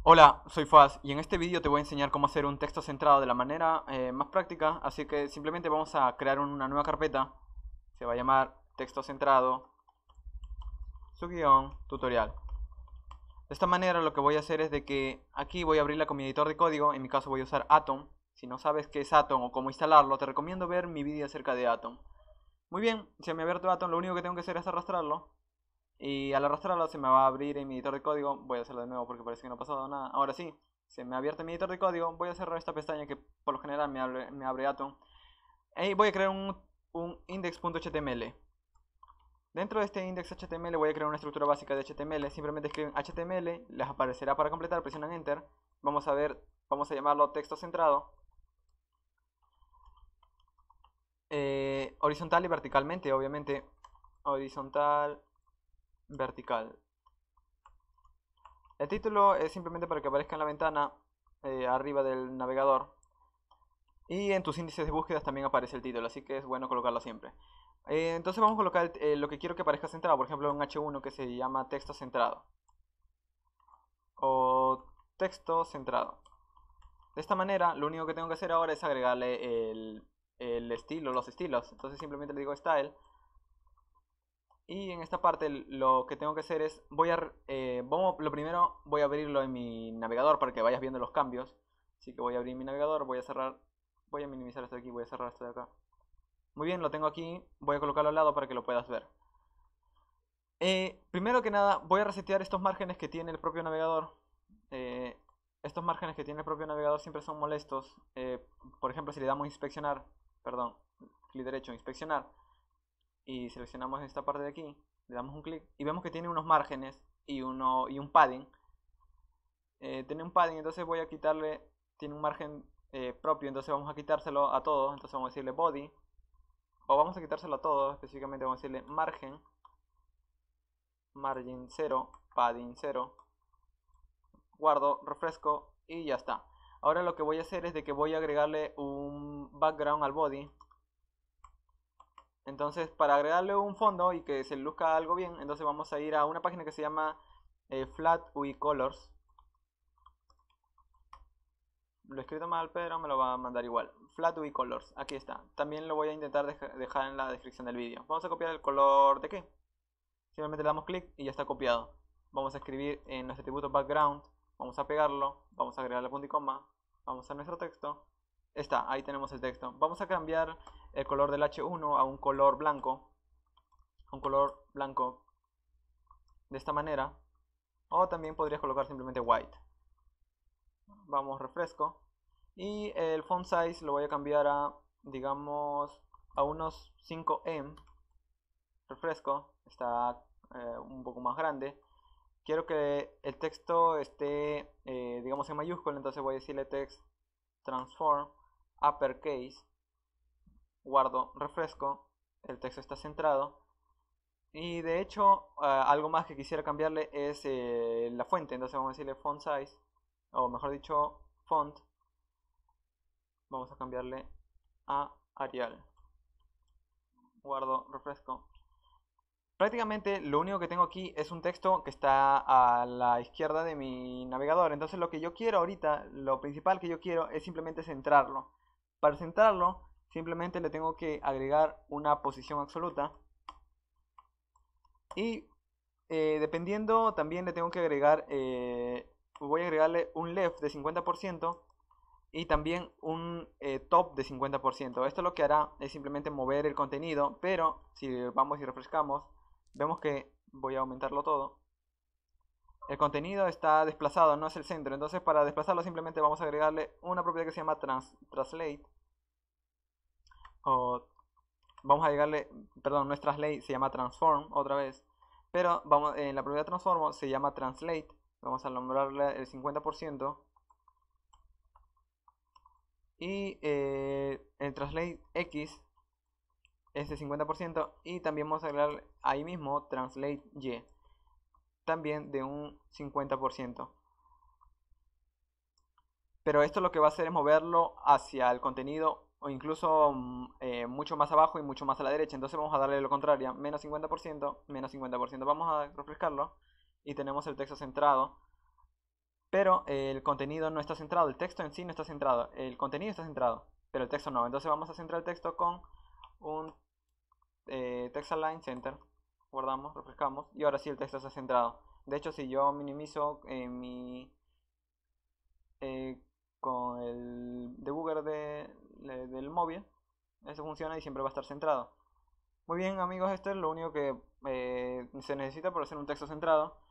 Hola, soy Faz y en este vídeo te voy a enseñar cómo hacer un texto centrado de la manera más práctica, así que simplemente vamos a crear una nueva carpeta, se va a llamar texto centrado, su guión, tutorial. De esta manera lo que voy a hacer es de que aquí voy a abrirla con mi editor de código, en mi caso voy a usar Atom. Si no sabes qué es Atom o cómo instalarlo, te recomiendo ver mi vídeo acerca de Atom. Muy bien, se me ha abierto Atom, lo único que tengo que hacer es arrastrarlo. Y al arrastrarlo se me va a abrir en mi editor de código. Voy a hacerlo de nuevo porque parece que no ha pasado nada. Ahora sí, se me ha abierto mi editor de código. Voy a cerrar esta pestaña que por lo general me abre Atom. Y voy a crear un index.html. Dentro de este index.html voy a crear una estructura básica de HTML. Simplemente escriben HTML, les aparecerá para completar, presionan Enter. Vamos a ver, vamos a llamarlo texto centrado. Horizontal y verticalmente, obviamente. Horizontal, vertical. El título es simplemente para que aparezca en la ventana arriba del navegador. Y en tus índices de búsquedas también aparece el título, así que es bueno colocarlo siempre. Entonces vamos a colocar lo que quiero que aparezca centrado, por ejemplo un H1 que se llama texto centrado. O texto centrado. De esta manera, lo único que tengo que hacer ahora es agregarle el estilo, los estilos. Entonces simplemente le digo style. Y en esta parte lo que tengo que hacer es, lo primero voy a abrirlo en mi navegador para que vayas viendo los cambios. Así que voy a abrir mi navegador, voy a cerrar, voy a minimizar esto de aquí, voy a cerrar esto de acá. Muy bien, lo tengo aquí, voy a colocarlo al lado para que lo puedas ver. Primero que nada, voy a resetear estos márgenes que tiene el propio navegador. Eh, Estos márgenes que tiene el propio navegador siempre son molestos. Por ejemplo, si le damos inspeccionar, perdón, clic derecho, inspeccionar, y seleccionamos esta parte de aquí, le damos un clic y vemos que tiene unos márgenes y un padding. Tiene un padding, entonces voy a quitarle, tiene un margen propio, entonces vamos a quitárselo a todo. Entonces vamos a decirle body, o vamos a quitárselo a todo, específicamente vamos a decirle margen, margin 0, padding 0, guardo, refresco y ya está. Ahora lo que voy a hacer es de que voy a agregarle un background al body. Entonces, para agregarle un fondo y que se luzca algo bien, entonces vamos a ir a una página que se llama Flat UI Colors. Lo he escrito mal, pero me lo va a mandar igual. Flat UI Colors, aquí está. También lo voy a intentar dejar en la descripción del vídeo. Vamos a copiar el color de qué. Simplemente le damos clic y ya está copiado. Vamos a escribir en nuestro atributo background. Vamos a pegarlo. Vamos a agregarle punto y coma. Vamos a nuestro texto. Está, ahí tenemos el texto. Vamos a cambiar el color del H1 a un color blanco. Un color blanco de esta manera. O también podrías colocar simplemente white. Vamos, refresco. Y el font size lo voy a cambiar a, digamos, a unos 5M. Refresco. Está un poco más grande. Quiero que el texto esté, digamos, en mayúscula. Entonces voy a decirle text transform uppercase. Guardo, refresco. El texto está centrado. Y de hecho, algo más que quisiera cambiarle es la fuente. Entonces vamos a decirle font size, o mejor dicho, font. Vamos a cambiarle a Arial. Guardo, refresco. Prácticamente lo único que tengo aquí es un texto que está a la izquierda de mi navegador. Entonces lo que yo quiero ahorita, lo principal que yo quiero es simplemente centrarlo. Para centrarlo, simplemente le tengo que agregar una posición absoluta. Y dependiendo, también le tengo que agregar, voy a agregarle un left de 50% y también un top de 50%. Esto lo que hará es simplemente mover el contenido, pero si vamos y refrescamos, vemos que voy a aumentarlo todo. El contenido está desplazado, no es el centro. Entonces para desplazarlo simplemente vamos a agregarle una propiedad que se llama translate. O vamos a agregarle, perdón, no es translate, se llama transform otra vez. Pero vamos, en la propiedad transform se llama translate. Vamos a nombrarle el 50%. Y el translate X es de 50%. Y también vamos a agregar ahí mismo translate Y. También de un 50%. Pero esto lo que va a hacer es moverlo hacia el contenido o incluso mucho más abajo y mucho más a la derecha. Entonces vamos a darle lo contrario, menos 50%, menos 50%. Vamos a refrescarlo y tenemos el texto centrado. pero el contenido no está centrado, el texto en sí no está centrado, el contenido está centrado, pero el texto no. Entonces vamos a centrar el texto con un text align center, guardamos, refrescamos y ahora sí el texto está centrado. De hecho, si yo minimizo eh, con el debugger del móvil, eso funciona y siempre va a estar centrado. Muy bien amigos, esto es lo único que se necesita para hacer un texto centrado.